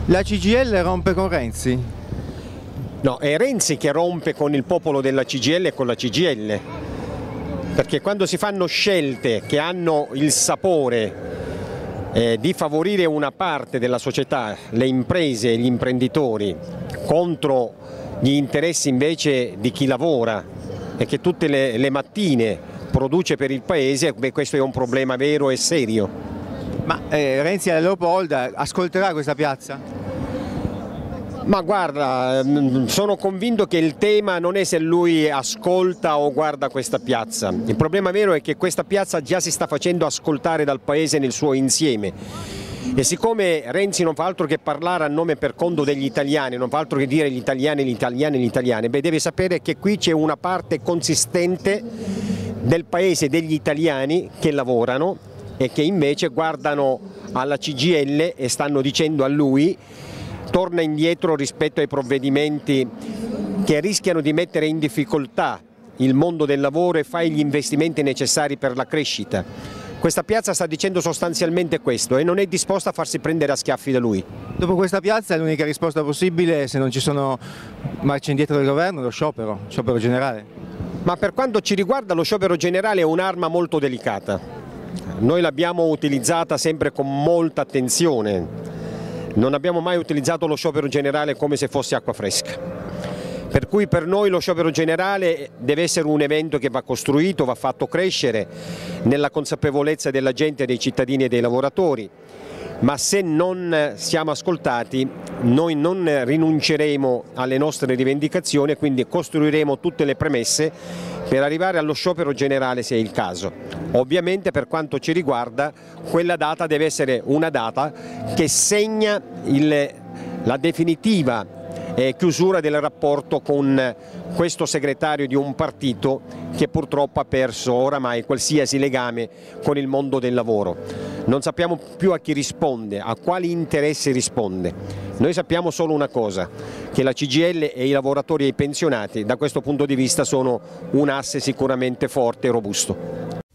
La CGIL rompe con Renzi? No, è Renzi che rompe con il popolo della CGIL e con la CGIL, perché quando si fanno scelte che hanno il sapore di favorire una parte della società, le imprese e gli imprenditori, contro gli interessi invece di chi lavora e che tutte le mattine produce per il Paese, beh, questo è un problema vero e serio. Ma Renzi alla Leopolda ascolterà questa piazza? Ma guarda, sono convinto che il tema non è se lui ascolta o guarda questa piazza. Il problema vero è che questa piazza già si sta facendo ascoltare dal Paese nel suo insieme. E siccome Renzi non fa altro che parlare a nome per conto degli italiani, non fa altro che dire gli italiani, gli italiani, gli italiani, beh, deve sapere che qui c'è una parte consistente del Paese, degli italiani che lavorano e che invece guardano alla CGIL e stanno dicendo a lui: torna indietro rispetto ai provvedimenti che rischiano di mettere in difficoltà il mondo del lavoro e fai gli investimenti necessari per la crescita. Questa piazza sta dicendo sostanzialmente questo e non è disposta a farsi prendere a schiaffi da lui. Dopo questa piazza è l'unica risposta possibile, se non ci sono marce indietro del governo, lo sciopero generale. Ma per quanto ci riguarda lo sciopero generale è un'arma molto delicata. Noi l'abbiamo utilizzata sempre con molta attenzione. Non abbiamo mai utilizzato lo sciopero generale come se fosse acqua fresca. Per cui per noi lo sciopero generale deve essere un evento che va costruito, va fatto crescere nella consapevolezza della gente, dei cittadini e dei lavoratori. Ma se non siamo ascoltati noi non rinunceremo alle nostre rivendicazioni e quindi costruiremo tutte le premesse per arrivare allo sciopero generale se è il caso. Ovviamente per quanto ci riguarda quella data deve essere una data che segna la definitiva chiusura del rapporto con questo segretario di un partito che purtroppo ha perso oramai qualsiasi legame con il mondo del lavoro. Non sappiamo più a chi risponde, a quali interessi risponde. Noi sappiamo solo una cosa, che la CGIL e i lavoratori e i pensionati da questo punto di vista sono un asse sicuramente forte e robusto.